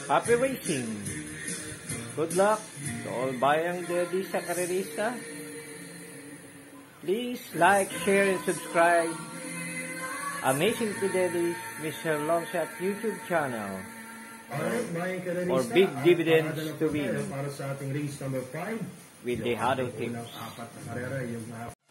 Happy racing! Good luck to all bayang daddy sa karerista. Please like, share, and subscribe Amazing Fidelis Mr. Longshot YouTube channel for big dividends to win para sa ating race number 5 with the Hado Tips. Apat na karera yung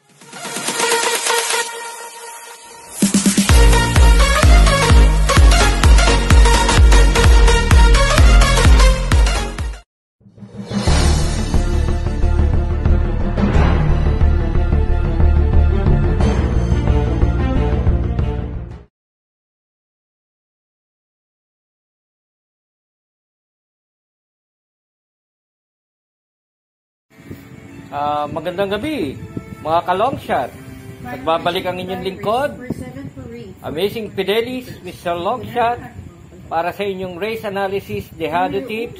Magandang gabi, mga ka-longshot. Nagbabalik ang inyong lingkod, Amazing Fidelis, Mr. Longshot, para sa inyong race analysis, the Hado Tips.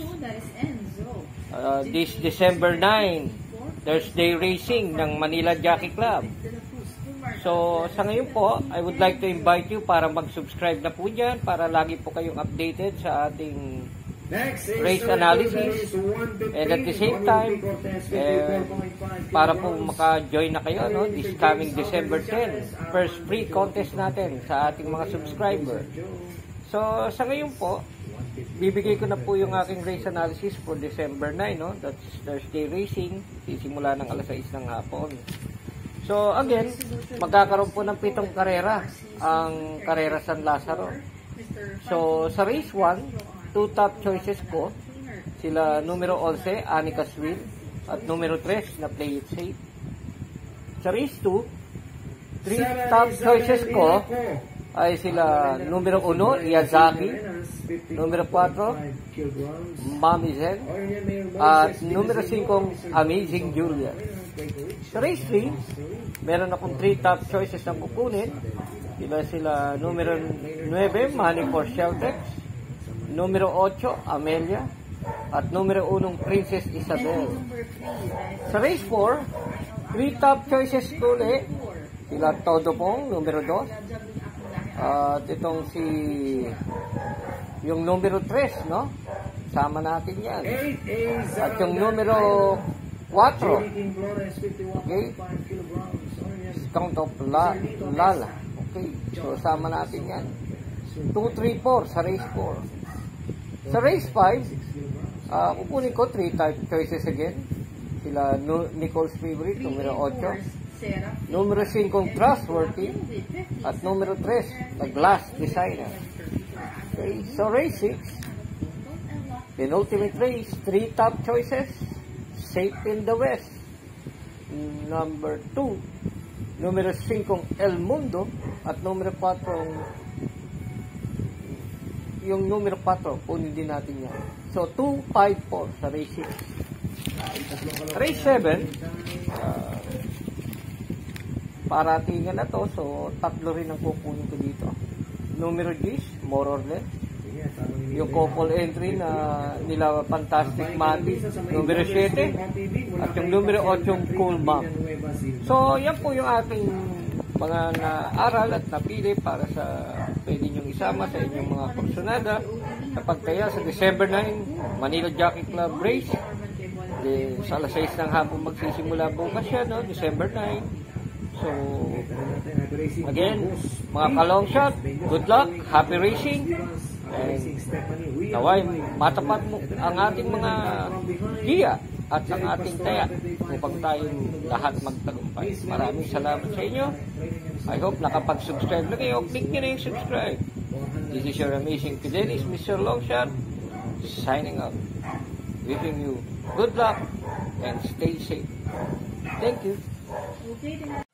This December 9, Thursday racing ng Manila Jockey Club. So, sa ngayon po, I would like to invite you para mag-subscribe na po dyan, para lagi po kayong updated sa ating race analysis, and at the same time para po maka-join na kayo this coming December 10, first free contest natin sa ating mga subscriber. So sa ngayon po, bibigay ko na po yung aking race analysis for December 9, that's Thursday racing, sisimula ng alas 6 ng hapon. So again, magkakaroon po ng 7 karera ang karera San Lazaro. So sa race 1, 2 top choices ko, sila numero 11, Anika Swill, at numero 3 na Play It Safe. Sa race 2, 3 top choices ko ay sila numero 1, Iyazaki, numero 4, Mami Zen, at numero 5, Amazing Julia. Sa race 3, meron akong 3 top choices na kukunin. Sila numero 9, Money for Sheltex, numero 8, Amelia, at numero 1, Princess Isabel. Sa race 4, 3 top choices ko ulit. Sila Todo Pong, numero 2. At itong yung numero 3, no? Sama natin yan. At yung numero 4, okay? Count of Lala. Okay, so sama natin yan. 2, 3, 4 sa race 4. Sa race 5, kukunin ko 3 type choices again. Sila Nicole's Favorite, numero 8. Numero 5, Trustworthy. At numero 3, The Glass Designer. Okay, so race 6, penultimate race, 3 top choices. Safe in the West. Number 2, numero 5, El Mundo. At numero 4, yung numero 4, punin din natin yan. So, 2, 5, 4 sa race 6. Race 7, paratingan na to. So, 3 rin ang kukunin ko dito. Numero 10, more or less. Yung couple entry na nila Fantastic Mati, numero 7. At yung numero 8, Cool Mom. So, yan po yung ating mga naaral at napili para sa pwede nyong isama sa inyong mga kursunada sa pagkaya sa December 9 Manila Jockey Club race. Sa alas 6 ng hapon magsisimula bukas yan, December 9. So again, mga ka-longshot, good luck, happy racing, and naway matapat mo ang ating mga giya at ang ating taya upang tayong lahat magtagumpay. Maraming salamat sa inyo. I hope nakapag-subscribe na kayo. Click nyo na yung subscribe. This is your Amazing Fidelis, Mr. Longshot, signing out. Wishing you good luck and stay safe. Thank you.